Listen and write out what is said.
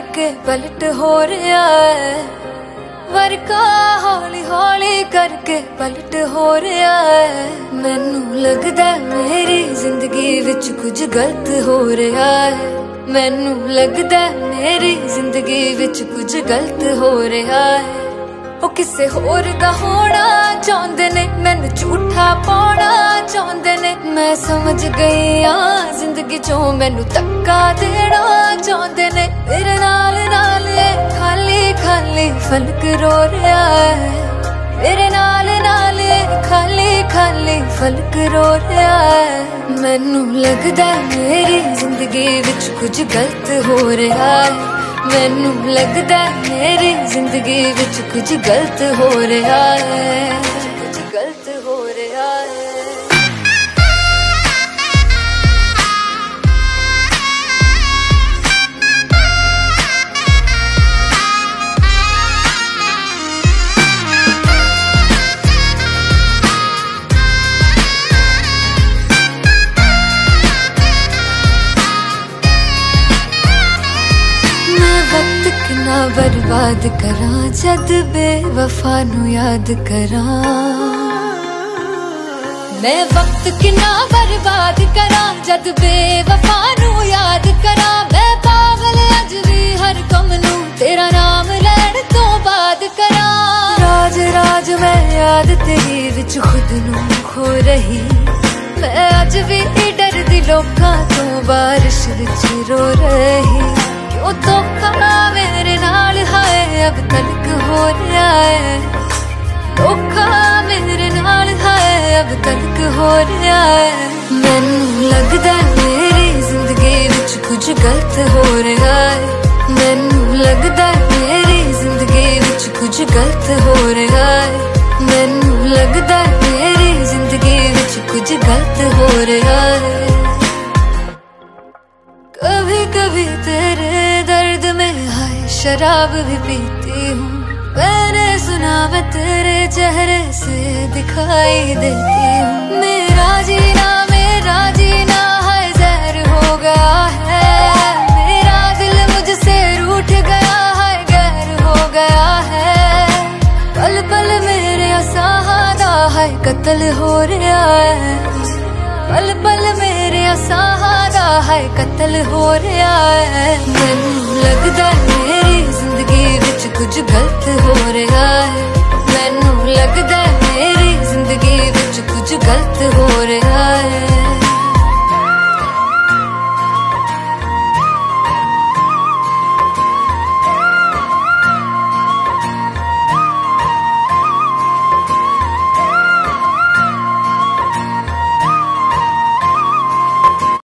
करके पलट हो रहा है, वर्का हौली हौली करके पलट हो रहा है। मैनू लगदा मेरी जिंदगी विच कुछ गलत हो रहा है, मैनू लगदा मेरी जिंदगी विच कुछ गलत हो रहा है। ओ किसे होर दा होना चाहंदे ने, मैनू झूठा पाना चाहंदे ने। मैं समझ गई हाँ जिंदगी चों मैनू धक्का देना चाहंदे ने। मेरे नाल नाल खाली खाली फलक रो रहा है, मेरे नाल नाल खाली खाली फलक रो रहा है। मैनू लगदा मेरी जिंदगी विच कुछ गलत हो रहा है, मैनू लगदा मेरी जिंदगी विच कुछ गलत हो रहा है, कुछ गलत हो रहा है। वक्त कितना बर्बाद करा जद बेवफा नू याद करा। मैं वक्त कितना बर्बाद करा जद बेवफा नू याद करा। मैं पागल अज भी हर कम नू तेरा नाम लैण तो बाद करा। राज राज मैं याद तेरी विच खुद नू खो रही। मैं अज भी डरदी लोकां तो बारिश विच रो रही। क्यों धोखा मेरे नाल हाय अब तलक हो रहा है, धोखा मेरे नाल हाय अब तलक हो रहा है। मैनू लगदा मेरी जिंदगी विच कुछ गलत हो रहा है, मैनू लगदा मेरी जिंदगी विच कुछ गलत हो रहा है। मैनू लगदा मेरी जिंदगी विच कुछ गलत हो रहा है। कभी कभी तेरे दर्द में हाय शराब भी पीती हूँ। मैंने सुना मैं तेरे चेहरे से दिखाई देती हूँ। मेरा जीना हाय जहर हो गया है। मेरा दिल मुझसे रूठ गया हाय गैर हो गया है। पल पल मेरे असादा हाय कत्ल हो रहा है। पल पल मेरे असादा हाय कत्ल हो रहा है। मैनू लगदा मेरी जिंदगी विच कुछ गलत हो रहा है, मैनू लगदा मेरी जिंदगी विच कुछ गलत हो रहा है।